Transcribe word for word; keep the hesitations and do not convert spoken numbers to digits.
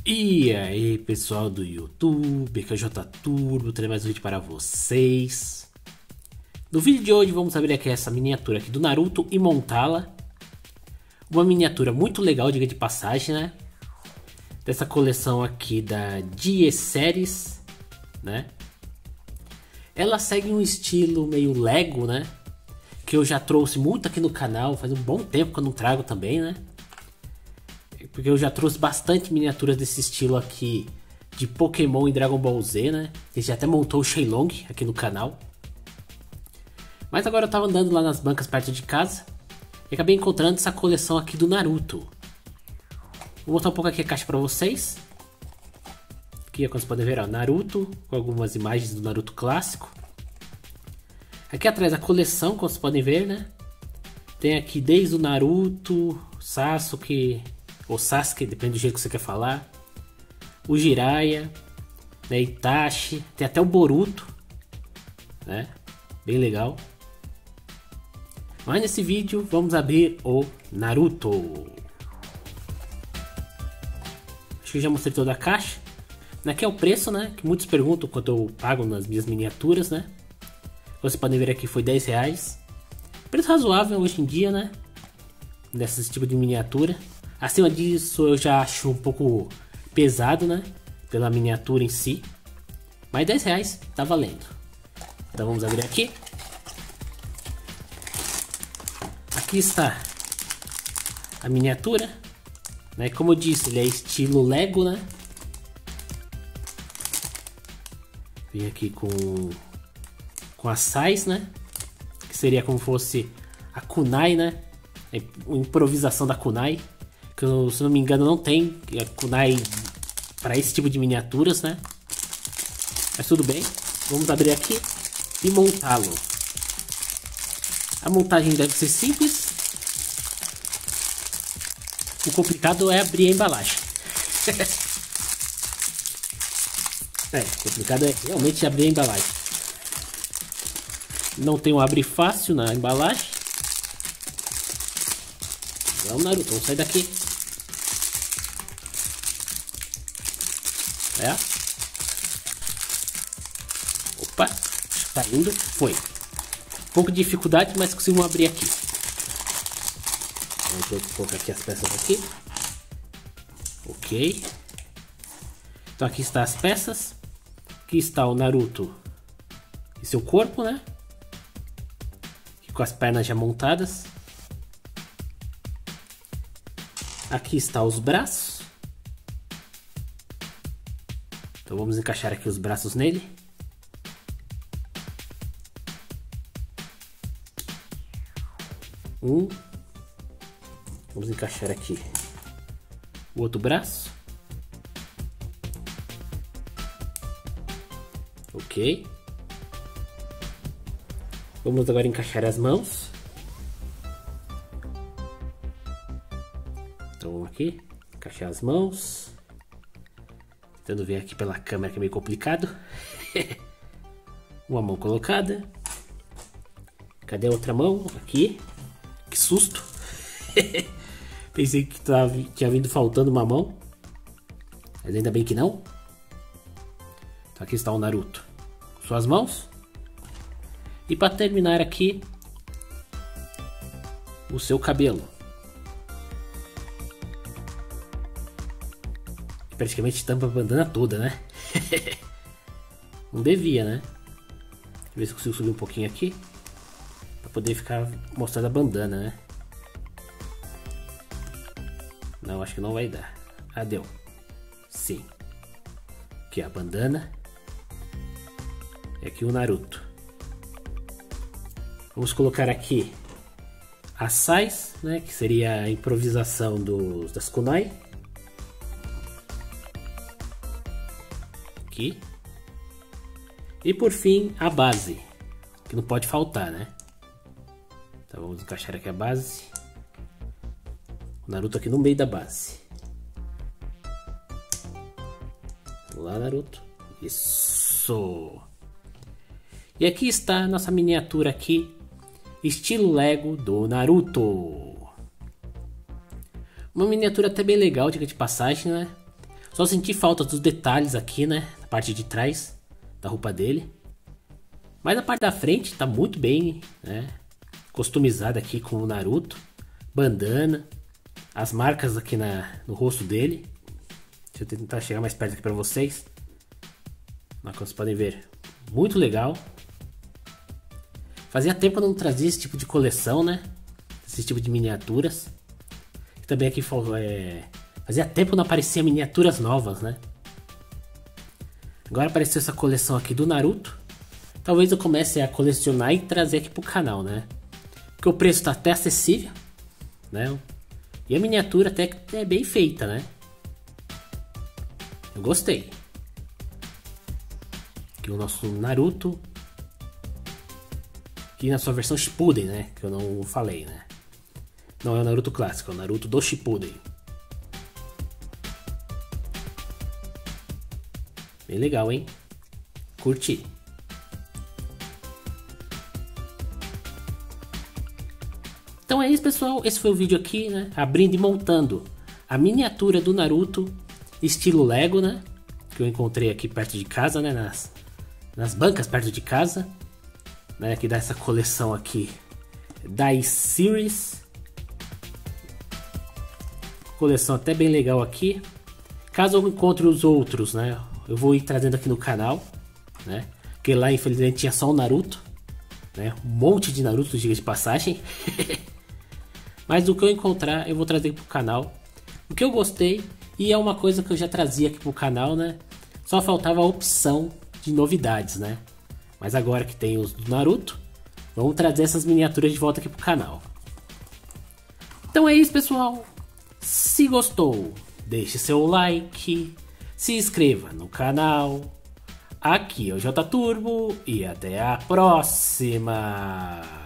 E aí pessoal do YouTube, aqui é o J Turbo, trazendo mais um vídeo para vocês. No vídeo de hoje vamos abrir aqui essa miniatura aqui do Naruto e montá-la. Uma miniatura muito legal, diga de passagem, né? Dessa coleção aqui da Die-Series, né? Ela segue um estilo meio Lego, né? Que eu já trouxe muito aqui no canal, faz um bom tempo que eu não trago também, né? Porque eu já trouxe bastante miniaturas desse estilo aqui de Pokémon e Dragon Ball Z, né? A gente até montou o Shenlong aqui no canal. Mas agora eu tava andando lá nas bancas perto de casa e acabei encontrando essa coleção aqui do Naruto. Vou mostrar um pouco aqui a caixa pra vocês. Aqui, como vocês podem ver, ó, Naruto, com algumas imagens do Naruto clássico. Aqui atrás a coleção, como vocês podem ver, né? Tem aqui desde o Naruto, Sasuke... ou Sasuke, depende do jeito que você quer falar. O Jiraiya, né, Itachi, tem até o Boruto, né? Bem legal. Mas nesse vídeo vamos abrir o Naruto. Acho que já mostrei toda a caixa. Aqui é o preço, né? Que muitos perguntam quanto eu pago nas minhas miniaturas, né? Vocês podem ver aqui, foi dez reais. Preço razoável hoje em dia, né? Nesse tipo de miniatura. Acima disso eu já acho um pouco pesado, né? Pela miniatura em si. Mas dez reais tá valendo. Então vamos abrir aqui. Aqui está a miniatura, né? Como eu disse, ele é estilo Lego, né? Vem aqui com com as sais, né? Que seria como fosse a kunai, né? A improvisação da kunai. Que eu, se não me engano não tem a kunai para esse tipo de miniaturas, né? Mas tudo bem, vamos abrir aqui e montá-lo. A montagem deve ser simples. O complicado é abrir a embalagem. É, o complicado é realmente abrir a embalagem. Não tem um abrir fácil na embalagem. Vamos, Naruto, vamos sair daqui. É. Opa, tá indo, foi. Um pouco de dificuldade, mas consigo abrir aqui. Vamos colocar aqui as peças aqui. Ok. Então aqui está as peças. Aqui está o Naruto e seu corpo, né? Aqui com as pernas já montadas. Aqui está os braços. Então vamos encaixar aqui os braços nele. Um. Vamos encaixar aqui o outro braço. Ok. Vamos agora encaixar as mãos. Então vamos aqui, encaixar as mãos. Tentando ver aqui pela câmera que é meio complicado. Uma mão colocada. Cadê a outra mão? Aqui. Que susto. Pensei que tava, tinha vindo faltando uma mão. Mas ainda bem que não. Então aqui está o Naruto. Suas mãos. E para terminar aqui, o seu cabelo. Praticamente tampa a bandana toda, né? Não devia, né? Deixa eu ver se eu consigo subir um pouquinho aqui para poder ficar mostrando a bandana, né? Não, acho que não vai dar. Ah, deu. Sim. Aqui a bandana. E aqui o Naruto. Vamos colocar aqui as sais, né? Que seria a improvisação dos, das kunai. Aqui. E por fim a base, que não pode faltar, né? Então vamos encaixar aqui a base. O Naruto aqui no meio da base. Vamos lá, Naruto. Isso. E aqui está a nossa miniatura aqui, estilo Lego do Naruto. Uma miniatura até bem legal, diga de passagem, né? Só senti falta dos detalhes aqui, né? Na parte de trás da roupa dele. Mas a parte da frente tá muito bem, né? Customizada aqui com o Naruto. Bandana. As marcas aqui na, no rosto dele. Deixa eu tentar chegar mais perto aqui pra vocês. Como vocês podem ver. Muito legal. Fazia tempo que eu não trazia esse tipo de coleção, né? Esse tipo de miniaturas. E também aqui é... fazia tempo que não aparecia miniaturas novas, né? Agora apareceu essa coleção aqui do Naruto. Talvez eu comece a colecionar e trazer aqui pro canal, né? Porque o preço tá até acessível, né? E a miniatura até que é bem feita, né? Eu gostei. Aqui o nosso Naruto. Aqui na sua versão Shippuden, né? Que eu não falei, né? Não é o Naruto clássico, é o Naruto do Shippuden. Bem legal, hein? Curti. Então é isso, pessoal. Esse foi o vídeo aqui, né? Abrindo e montando a miniatura do Naruto estilo Lego, né? Que eu encontrei aqui perto de casa, né? Nas, nas bancas perto de casa, né? Que dá essa coleção aqui da Series. Coleção até bem legal aqui. Caso eu encontre os outros, né? Eu vou ir trazendo aqui no canal, né? Porque lá infelizmente tinha só o Naruto, né? Um monte de Naruto, diga de passagem. Mas o que eu encontrar eu vou trazer aqui pro canal. O que eu gostei, e é uma coisa que eu já trazia aqui pro canal, né? Só faltava a opção de novidades, né? Mas agora que tem os do Naruto, vamos trazer essas miniaturas de volta aqui pro canal. Então é isso, pessoal. Se gostou, deixe seu like, se inscreva no canal. Aqui é o J Turbo e até a próxima!